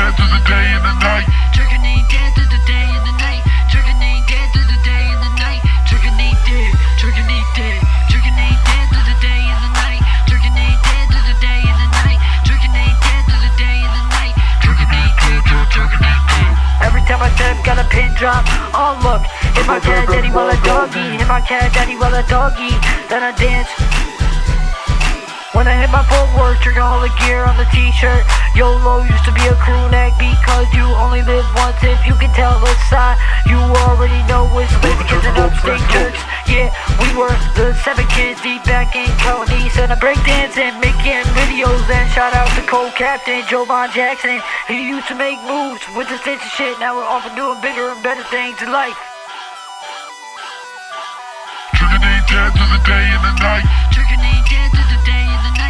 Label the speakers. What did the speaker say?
Speaker 1: dead through the day and the night.
Speaker 2: Jerkin ain't dead through the day and the night. Jerkin ain't dead through the day and the night. Jerkin ain't dead. Jerkin ain't dead. Jerkin ain't dead through the day and the night. Jerkin ain't dead through the day and the night. Jerkin ain't dead through the day and the night. Jerkin ain't dead. Jerkin ain't dead. Every time I step, got a pin drop. Oh look, hit my cat daddy while I doggy. Hit my cat daddy while I doggy. Then I dance. When I hit my footwork, trigger all the gear on the t-shirt. YOLO used to be a crew neck because you only live once. If you can tell the side, you already know it's Lazer Kidd and Upstate Jerks. Yeah, we were the 7 kids deep back in colonies and I breakdancing, making videos. And shout out to co-captain Jovan Jackson. He used to make moves with the stage of shit. Now we're off and doing bigger and better things in life.
Speaker 1: Jerkin ain't dead through the day and the night.
Speaker 2: Jerkin ain't dead through the day and the night.